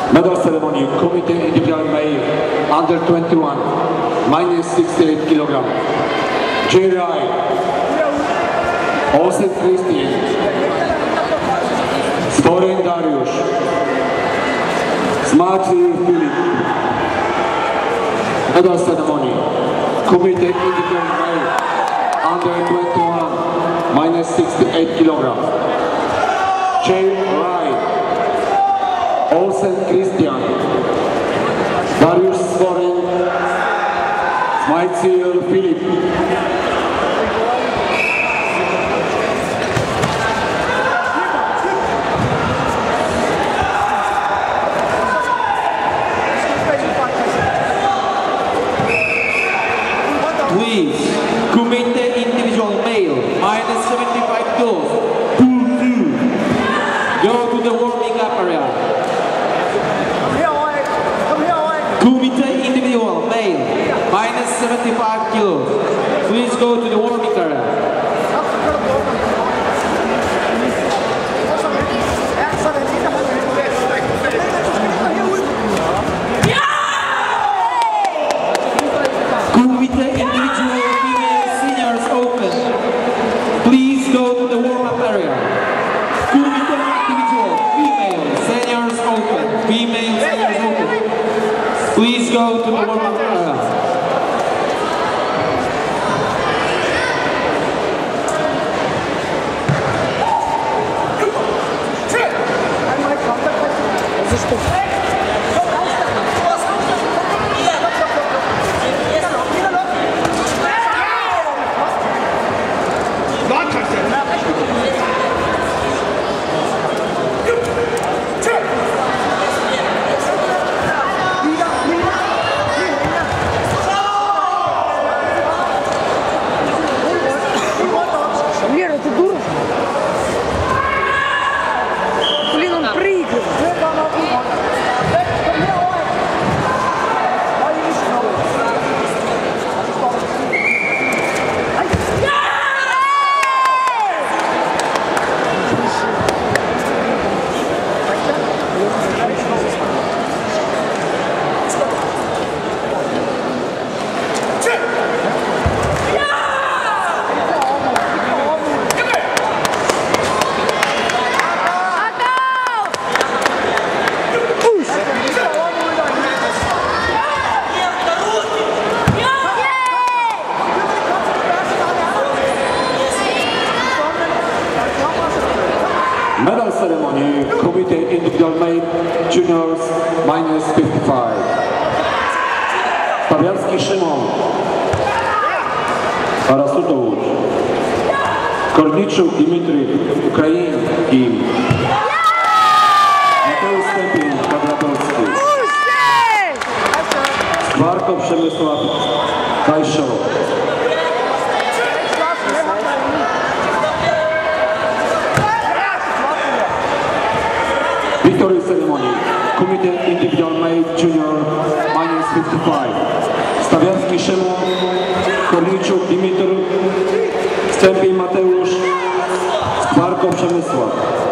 Medal ceremony, Committee Individual Male, under 21, minus 68 kg. Jay Rai, Olsen Christian, Sporen Dariusz, Smaci Filip. Medal ceremony, Committee Individual Male, under 21, minus 68 kg. Jay Rai, Olsen Christian, Dariusz Sporen, Smaci Filip. Please, Committee Individual Male, minus 75 kilos, pool 2. Go to the warming up area. Committee Individual Male, minus 75 kilos. Please go to the warming area. Committee Individual Female Seniors Open. Please go to the warm-up area. Committee Individual Female Seniors Open. Female Seniors Open. Please go to the warm-up area. Лера, ты дура? Блин, он прыгает. Medal ceremony, Committee Individual Male, Juniors, minus 55. Stawiarski Szymon, Parasutowicz, Korniczuk Dmitry, Ukraiński, Mateusz Stępień, Kadratowski, Skwarko Przemysław, Kajszo. Victory ceremony, Committee Individual Male Junior, minus 55. Stawiarski Szymon, Korniczuk Dmitry, Stępień Mateusz, Skwarko Przemysław.